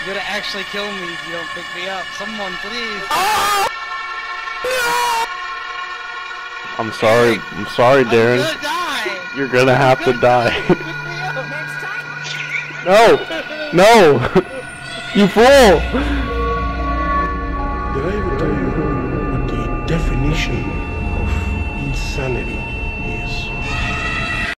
You're gonna actually kill me if you don't pick me up. Someone, please. I'm sorry. I'm sorry, Darren. I'm gonna die. You're gonna have to die. Pick me up. Next time. No! No! You fool! Did I ever tell you what the definition of insanity